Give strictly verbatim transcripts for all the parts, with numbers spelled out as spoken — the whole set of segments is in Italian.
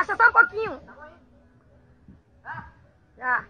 Passa só um pouquinho. Já.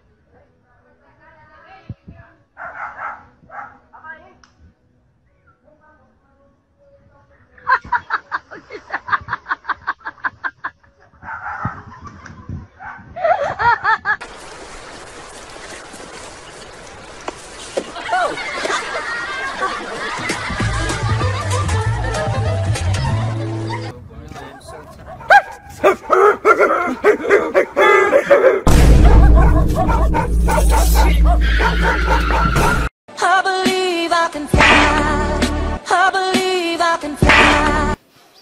I believe I can fly. I believe I can fly.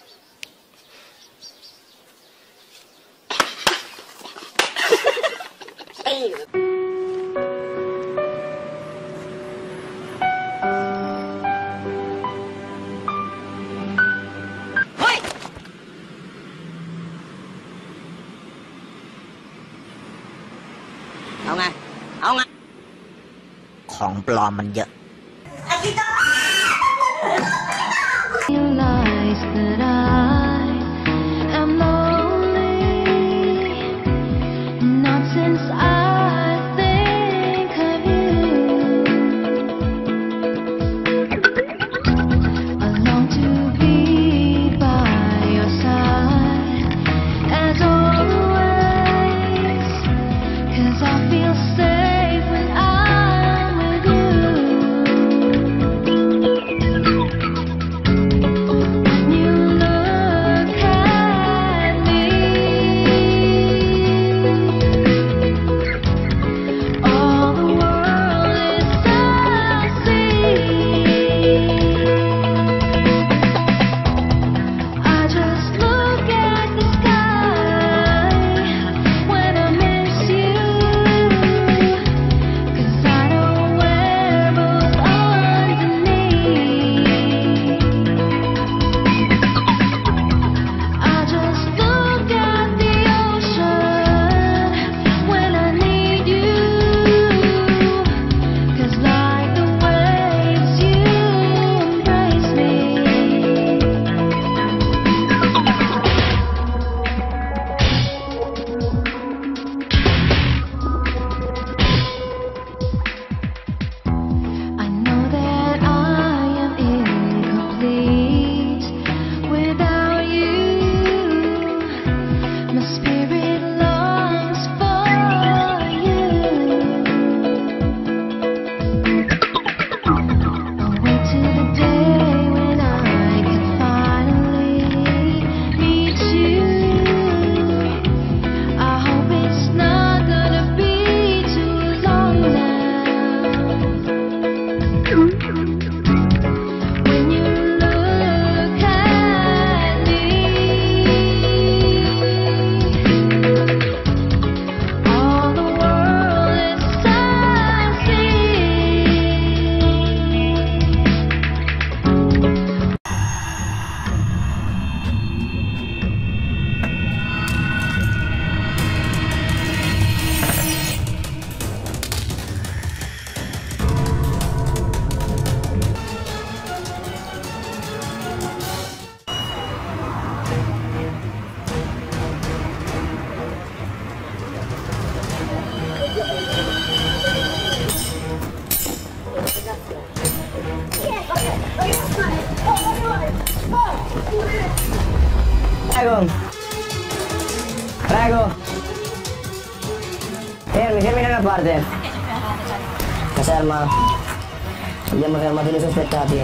เอาไง เอาไง ของปลอมมันเยอะ Realize that I am lonely, not since I think of you. I long to be by your side as always, 'cause I feel safe when I'm with you. Prego. Prego. Fermi, fermi da una parte. Caserma. Abbiamo fermato i sospettati.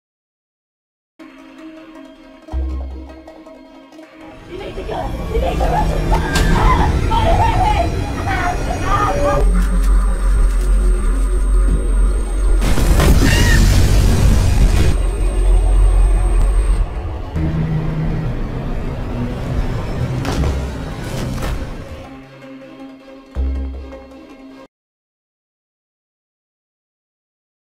Dimentica, dimentica.